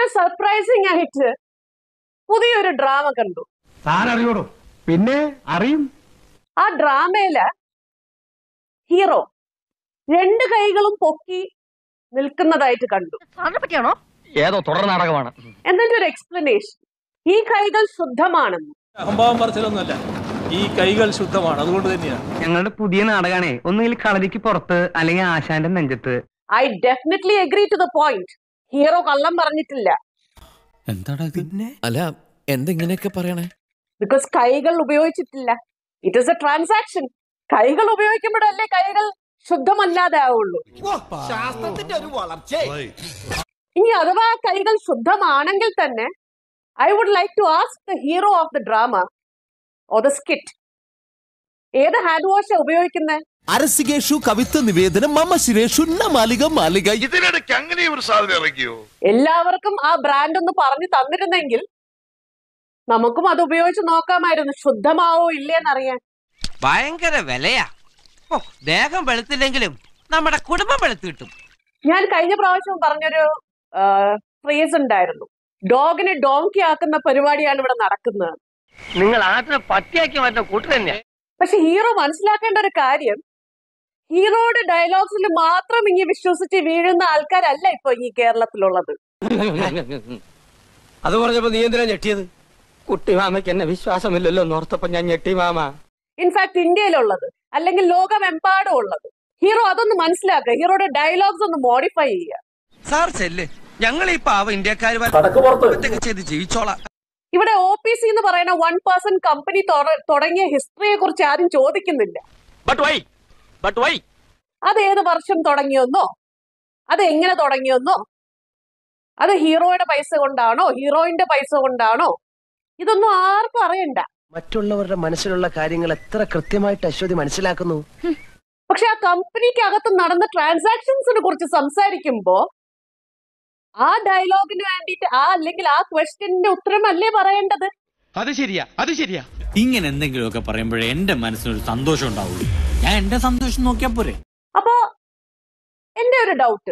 Surprising ആയിട്ട് പുതിയൊരു drama കണ്ടു. അറിയോടോ? പിന്നെ അറിയും. ആ ഡ്രാമയില് ഹീറോ 2 കൈകളും പൊക്കി നിൽക്കുന്നതായിട്ട് കണ്ടു. പറ്റിയാണോ? ഏതോ തുടർ നാടകമാണ്. എന്നിട്ട് ഒരു എക്സ്പ്ലനേഷൻ, ഈ കൈകൾ ശുദ്ധമാണെന്ന്. അഹംഭാവം പറച്ചിലൊന്നുമല്ല, ഈ കൈകൾ ശുദ്ധമാണ്, അതുകൊണ്ട് തന്നെയാണ്. ഞങ്ങളുടെ പുതിയ നാടകമാണേ, ഒന്നുകിൽ കളരിക്ക് പുറത്ത് അല്ലെങ്കിൽ ആശാന്റെ നെഞ്ചത്ത്. I definitely agree to the point. Hero കള്ളം പറഞ്ഞിട്ടില്ല. അല്ല, എന്തെങ്ങനെയൊക്കെ പറയണേ? ബിക്കോസ് കൈകൾ ഉപയോഗിച്ചിട്ടില്ല. It is a transaction. കൈകൾ ഉപയോഗിക്കുമ്പോഴല്ലേ കൈകൾ ശുദ്ധമല്ലാതെ ആവുള്ളൂ. ഇനി അഥവാ കൈകൾ ശുദ്ധമാണെങ്കിൽ തന്നെ I would like to ask the hero of the drama or the skit, ഏത് ഹാൻഡ് വാഷ് ഉപയോഗിക്കുന്നത്? അരസികേഷു കവിത്വ നിവേദനം മമ ശിരേഷു മാലിക മാലിക. ഇതിനിടയ്ക്ക് അങ്ങനെ ഒരു സാധനം ഇറങ്ങിയോ? എല്ലാവർക്കും ആ ബ്രാൻഡ് ഒന്ന് പറഞ്ഞു തന്നിരുന്നെങ്കിൽ നമുക്കും അത് ഉപയോഗിച്ച് നോക്കാമായിരുന്നു, ശുദ്ധമാവോ ഇല്ലേന്നറിയാൻ. ഭയങ്കര വിലയാ. ദേഹം വെളുത്തില്ലെങ്കിലും നമ്മുടെ കുടുംബം വെളുത്തു കിട്ടും. ഞാൻ കഴിഞ്ഞ പ്രാവശ്യം പറഞ്ഞൊരു ഫ്രേസ് ഉണ്ടായിരുന്നു, ഡോഗിനെ ഡോങ്കി ആക്കുന്ന പരിപാടിയാണ് ഇവിടെ നടക്കുന്നത്. നിങ്ങൾ ആദ്യം പട്ടിയാക്കി മാറ്റുന്ന കൂട്ടു തന്നെയാ. പക്ഷെ ഹീറോ മനസ്സിലാക്കേണ്ട ഒരു കാര്യം, ഹീറോയുടെ ഡയലോഗ്സിൽ മാത്രം ഇങ്ങനെ വിശ്വസിച്ച് വീഴുന്ന ആൾക്കാരല്ല ഇപ്പൊ ഈ കേരളത്തിലുള്ളത്. അത് പറഞ്ഞപ്പോ നീ എന്തിനാ ഞെട്ടിയത്? കുട്ടി മാമയ്ക്ക് എന്നെ വിശ്വാസമില്ലല്ലോ എന്നോർത്തപ്പോ ഞാൻ ഞെട്ടി മാമ. ഇൻഫാക്ട് ഇന്ത്യയിലുള്ളത് അല്ലെങ്കിൽ ലോകമെമ്പാടും ഉള്ളത്. ഹീറോ അതൊന്ന് മനസ്സിലാക്കുക, ഹീറോയുടെ ഡയലോഗ്സ് ഒന്ന് മോഡിഫൈ ചെയ്യുക. സാർ ചെല്ല്, ഞങ്ങൾ ഈ പാവ ഇന്ത്യക്കാര് ചെയ്ത് ജീവിച്ചോളാം. ഇവിടെ OPC എന്ന് പറയുന്ന 1% കമ്പനി തുടങ്ങിയ ഹിസ്റ്ററിയെ കുറിച്ച് ആരും ചോദിക്കുന്നില്ല. അത് ഏത് വർഷം തുടങ്ങിയെന്നോ, അത് എങ്ങനെ തുടങ്ങിയെന്നോ, അത് ഹീറോയുടെ പൈസ കൊണ്ടാണോ ഹീറോയിന്റെ പൈസ കൊണ്ടാണോ, ഇതൊന്നും ആർക്കും അറിയണ്ട. മറ്റുള്ളവരുടെ മനസ്സിലുള്ള കാര്യങ്ങൾ എത്ര കൃത്യമായിട്ട് അശ്വതി മനസ്സിലാക്കുന്നു. പക്ഷെ ആ കമ്പനിക്കകത്ത് നടന്ന ട്രാൻസാക്ഷൻസിനെ കുറിച്ച് സംസാരിക്കുമ്പോ ആ ഡയലോഗിന് വേണ്ടിയിട്ട് അല്ലെങ്കിൽ ആ ക്വസ്റ്റ്യന്റെ ഉത്തരമല്ലേ പറയേണ്ടത്? അത് ശരിയാ. ഇങ്ങനെ എന്തെങ്കിലുമൊക്കെ പറയുമ്പോഴേ എന്റെ മനസ്സിനൊരു സന്തോഷം ഉണ്ടാവുള്ളൂ. ഞാൻ എന്റെ സന്തോഷം നോക്കിയാ പോരെ. അപ്പോ എന്റെ ഒരു ഡൗട്ട്,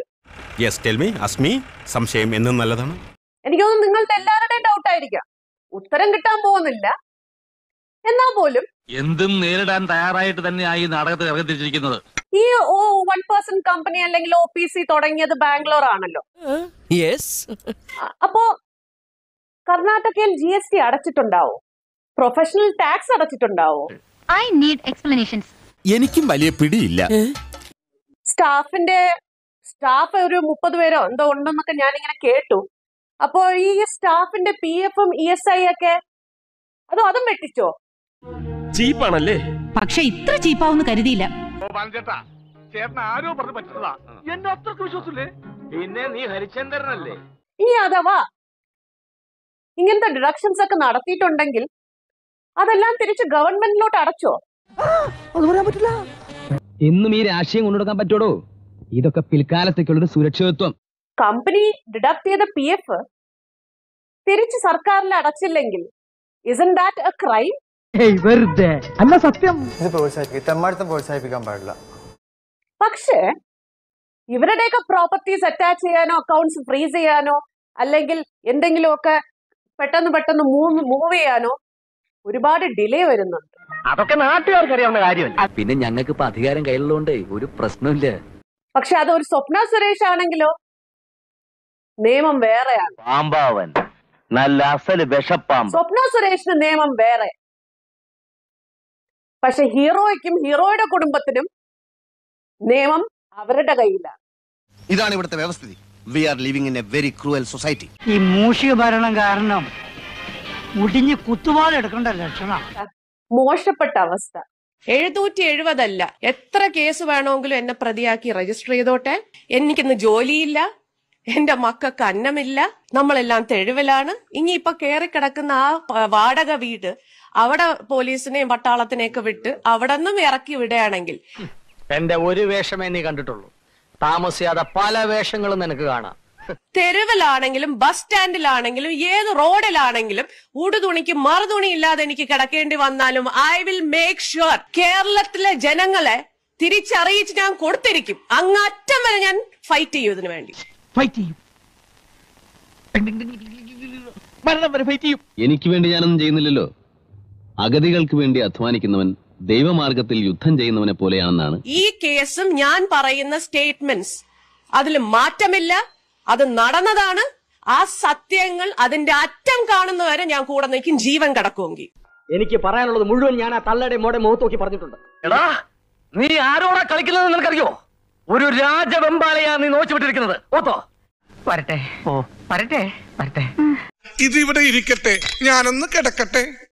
സംശയം എന്നും നല്ലതാണ്. എനിക്ക് തോന്നുന്നു നിങ്ങളുടെ എല്ലാവരുടെയും ഡൗട്ട് ആയിരിക്കാം, ഉത്തരം കിട്ടാൻ പോകുന്നില്ല. എന്നാ പോലും എന്തും നേരിടാൻ തയ്യാറായിട്ട് തന്നെയായി നാടകത്തിൽ ഇറങ്ങിത്തിരിച്ചിരിക്കുന്നത്. ഈ 1% കമ്പനി അല്ലെങ്കിൽ OPC തുടങ്ങിയത് ബാംഗ്ലൂർ ആണല്ലോ. അപ്പോ കർണാടകയിൽ GST അടച്ചിട്ടുണ്ടാവോ? പ്രൊഫഷണൽ ടാക്സ് അടച്ചിട്ടുണ്ടാവോ? I need explanations. എനിക്കും വലിയ പിടിയില്ല. സ്റ്റാഫ് ഒരു 30 പേരോ എന്തോ ഉണ്ടെന്നൊക്കെ ഞാനിങ്ങനെ കേട്ടു. അപ്പോ ഈ സ്റ്റാഫിന്റെ PF-ഉം ESI ഒക്കെ അതും വെട്ടിച്ചോ? ചീപ്പാണല്ലേ? പക്ഷെ ഇത്ര ചീപ്പാവെന്ന് കരുതിയില്ല. ആരോ പറഞ്ഞു പറ്റുന്നതാ, എന്നെ അത്രക്ക് വിശ്വസില്ലേ? പിന്നെ നീ ഹരിചന്ദ്രനല്ലേ? ഇനി അഥവാ ഇങ്ങനത്തെ ഡിഡക്ഷൻസ് ഒക്കെ നടത്തിയിട്ടുണ്ടെങ്കിൽ അതെല്ലാം തിരിച്ച് ഗവൺമെന്റിലോട്ട് അടച്ചോ? അത് പറയാൻ പറ്റില്ല. എന്നും ഈ രാഷ്ട്രീയം കൊണ്ടുകൊടുക്കാൻ പറ്റോടോ? ഇതൊക്കെ പിൽക്കാലത്തേക്കുള്ളൊരു സുരക്ഷിതത്വം. കമ്പനി ഡിഡക്ട് ചെയ്ത PF തിരിച്ച് സർക്കാരിൽ അടച്ചില്ലെങ്കിൽ isn't that a crime? വെറുതെ അല്ല, സത്യം. പ്രോത്സാഹിപ്പിക്കാൻ പാടില്ല. പക്ഷേ ഇവരുടെയൊക്കെ പ്രോപ്പർട്ടീസ് അറ്റാച്ച് ചെയ്യാനോ അക്കൗണ്ട്സ് ഫ്രീസ് ചെയ്യാനോ അല്ലെങ്കിൽ എന്തെങ്കിലുമൊക്കെ പെട്ടെന്ന് മൂവ് ചെയ്യാനോ ഒരുപാട് ഡിലേ വരുന്നുണ്ട്. അതൊക്കെ നാട്ടുകാർക്ക് അറിയാവുന്ന കാര്യമല്ല. പിന്നെ ഞങ്ങൾക്ക് ഇപ്പൊ അധികാരം കയ്യിലുള്ളതുകൊണ്ട് ഒരു പ്രശ്നമില്ല. പക്ഷെ അത് ഒരു സ്വപ്ന സുരേഷ് ആണെങ്കിലോ നിയമം വേറെയാണ്. പാമ്പാവൻ നല്ല അസല് വിഷപ്പാമ്പ്. സ്വപ്ന സുരേഷിന് നിയമം വേറെ, പക്ഷെ ഹീറോയ്ക്കും ഹീറോയുടെ കുടുംബത്തിനും നിയമം അവരുടെ കയ്യിലാണ്. ഇതാണ് ഇവിടുത്തെ വ്യവസ്ഥിതി. We are living in a very cruel society. ഈ മൂഷിക ഭരണം കാരണം മുടിഞ്ഞ് കുത്തുവാളെടുക്കേണ്ട ലക്ഷണം. മോശപ്പെട്ട അവസ്ഥ. 770 അല്ല, എത്ര കേസ് വേണമെങ്കിലും എന്നെ പ്രതിയാക്കി രജിസ്റ്റർ ചെയ്തോട്ടെ. എനിക്കിന്ന് ജോലിയില്ല, എന്റെ മക്കൾക്ക് അന്നമില്ല, നമ്മളെല്ലാം തെരുവിലാണ്. ഇനിയിപ്പൊ കേറിക്കിടക്കുന്ന ആ വാടക വീട് അവിടെ പോലീസിനെയും പട്ടാളത്തിനെയൊക്കെ വിട്ട് അവിടെ നിന്നും ഇറക്കി വിടുകയാണെങ്കിൽ. എന്റെ ഒരു വേഷമേ നീ കണ്ടിട്ടുള്ളൂ, താമസിയാതെ പല വേഷങ്ങളും നിനക്ക് കാണാം. തെരുവിലാണെങ്കിലും ബസ് സ്റ്റാൻഡിലാണെങ്കിലും ഏത് റോഡിലാണെങ്കിലും ഉടുതുണിക്ക് മറുതുണി ഇല്ലാതെ എനിക്ക് കിടക്കേണ്ടി വന്നാലും ഐ വിൽ മേക്ക് ഷുവർ കേരളത്തിലെ ജനങ്ങളെ തിരിച്ചറിയിച്ച് ഞാൻ കൊടുത്തിരിക്കും. അങ്ങറ്റം വരെ ഞാൻ ഫൈറ്റ് ചെയ്യും ഇതിനു വേണ്ടി. ഫൈറ്റ് ചെയ്യും. മരണം വരെ ഫൈറ്റ് ചെയ്യും. എനിക്ക് വേണ്ടി ഞാനൊന്നും ചെയ്യുന്നില്ലല്ലോ. അഗതികൾക്ക് വേണ്ടി അധ്വാനിക്കുന്നവൻ ദൈവമാർഗത്തിൽ യുദ്ധം ചെയ്യുന്നവനെ പോലെയാണെന്നാണ് ഈ കേസും ഞാൻ പറയുന്ന സ്റ്റേറ്റ്മെന്റ്സ് അതിൽ മാറ്റമില്ല. അത് നടന്നതാണ്. ആ സത്യങ്ങൾ അതിന്റെ അറ്റം കാണുന്നവരെ ഞാൻ കൂടെ നിൽക്കും, ജീവൻ കിടക്കുമെങ്കിൽ. എനിക്ക് പറയാനുള്ളത് മുഴുവൻ ഞാൻ ആ തള്ളയുടെ മോടെ മുഖത്ത് നോക്കി പറഞ്ഞിട്ടുണ്ട്. എടാ നീ ആരോടാ കളിക്കുന്നത് നിനക്കറിയോ? ഒരു രാജവെമ്പാലയാ നീ നോച്ചുവിട്ടിരിക്കുന്നത്. ഓത്തോ വരട്ടെ വരട്ടെ വരട്ടെ. ഇതിവിടെ ഇരിക്കട്ടെ, ഞാനൊന്ന് കിടക്കട്ടെ.